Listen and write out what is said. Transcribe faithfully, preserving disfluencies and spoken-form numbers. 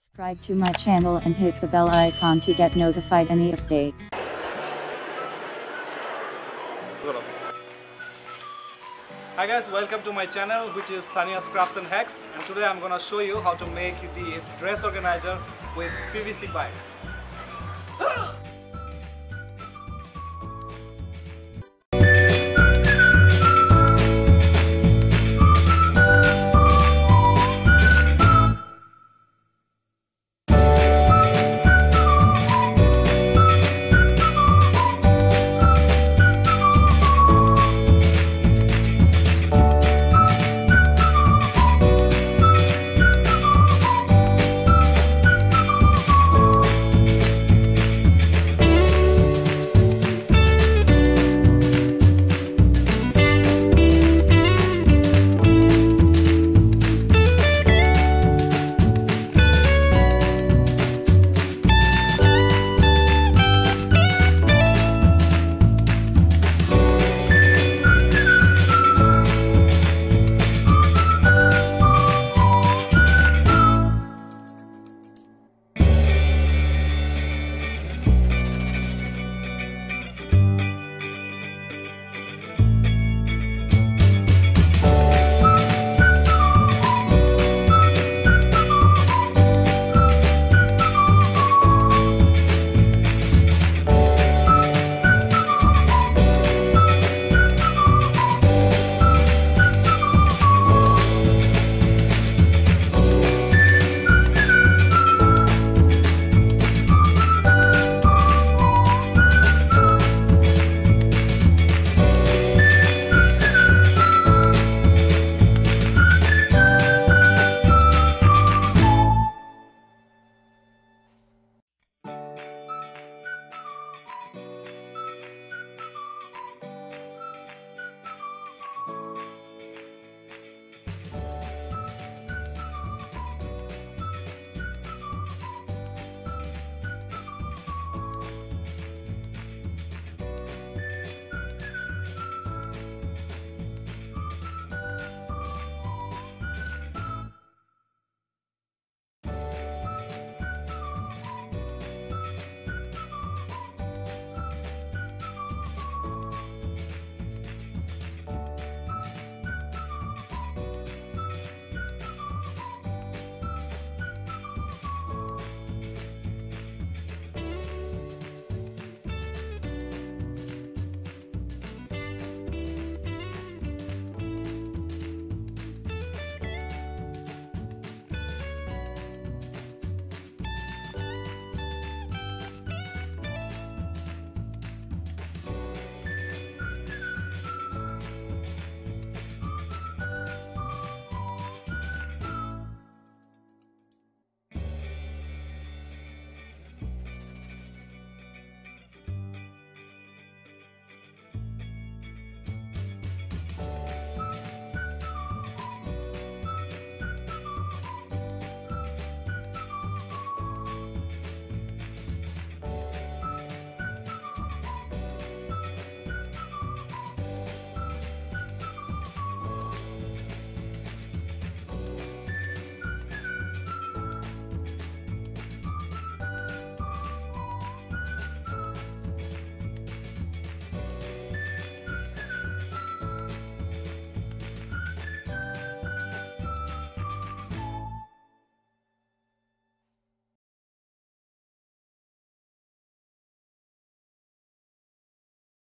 Subscribe to my channel and hit the bell icon to get notified any updates. Hi guys, welcome to my channel, which is Sania's Crafts and Hacks, and today I'm gonna show you how to make the dress organizer with P V C pipe.